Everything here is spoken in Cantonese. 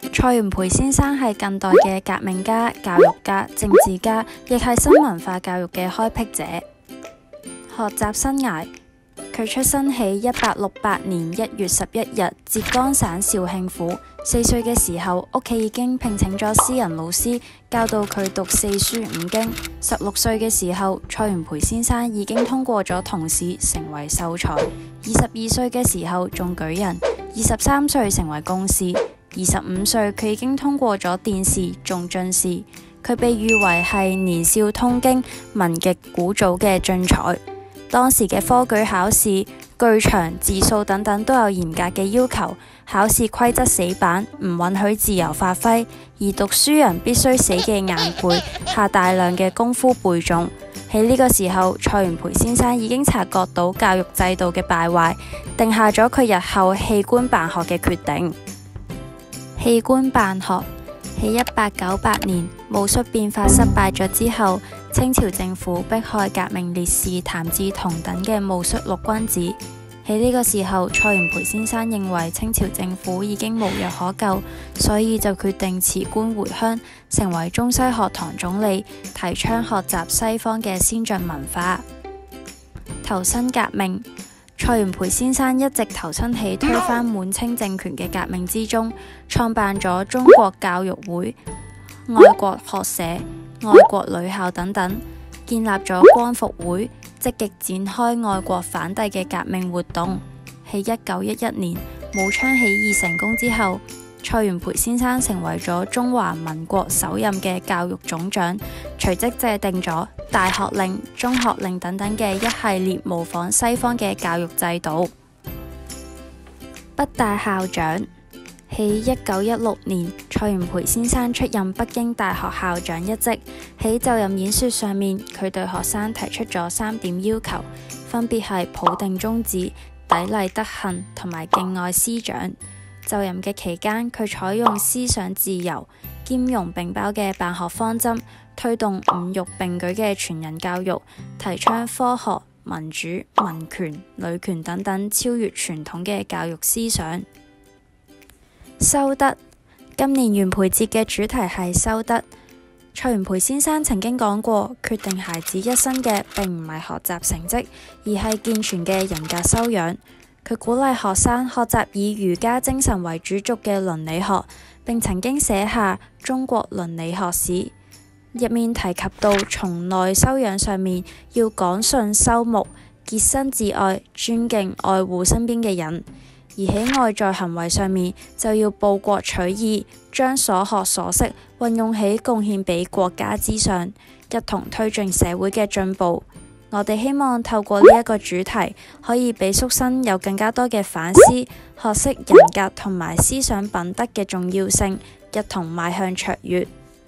蔡元培先生係近代嘅革命家、教育家、政治家，亦係新文化教育嘅開闢者。學習生涯，佢出生喺1868年1月11日，浙江省紹興府。4歲嘅時候，屋企已經聘請咗私人老師教導佢讀四書五經。16歲嘅時候，蔡元培先生已經通過咗童試，成為秀才。22歲嘅時候中舉人，23歲成為貢士。25歲佢已經通過咗殿試，中進士。佢被譽為係年少通經、文極古早嘅俊才。當時嘅科舉考試、句長、字數等等都有嚴格嘅要求，考試規則死板，唔允許自由發揮，而讀書人必須死記硬背，下大量嘅功夫背誦。喺呢個時候，蔡元培先生已經察覺到教育制度嘅敗壞，定下咗佢日後棄官辦學嘅決定。棄官辦學，喺1898年戊戌變法失敗咗之後，清朝政府迫害革命烈士譚嗣同等嘅戊戌六君子。喺呢個時候，蔡元培先生認為清朝政府已經無藥可救，所以就決定辭官回鄉，成為中西學堂總理，提倡學習西方嘅先進文化。投身革命，蔡元培先生一直投身喺推翻滿清政權嘅革命之中，創辦咗中國教育會、愛國學社、愛國女校等等，建立咗光復會，積極展開愛國反帝嘅革命活動。喺1911年武昌起義成功之後，蔡元培先生成為咗中華民國首任嘅教育總長，隨即制定咗大學令、中學令等等嘅一系列模仿西方嘅教育制度。北大校長，喺1916年，蔡元培先生出任北京大學校長一職。喺就任演說上面，佢對學生提出咗3點要求，分別係普定宗旨、砥礪德行同埋敬愛師長。就任嘅期間，佢採用思想自由、兼容並包嘅辦學方針，推動五育並舉嘅全人教育，提倡科學、民主、民權、女權等等超越傳統嘅教育思想。修德，今年元培節嘅主題係修德。蔡元培先生曾經講過，決定孩子一生嘅並唔係學習成績，而係健全嘅人格修養。佢鼓勵學生學習以儒家精神為主軸嘅倫理學，並曾經寫下《中國倫理學史》，入面提及到從內修養上面要講信修睦、潔身自愛、尊敬愛護身邊嘅人。而喺外在行為上面，就要報國取義，將所學所識運用喺貢獻俾國家之上，一同推進社會嘅進步。我哋希望透過呢一個主題，可以俾宿生有更加多嘅反思，學識人格同埋思想品德嘅重要性，一同邁向卓越。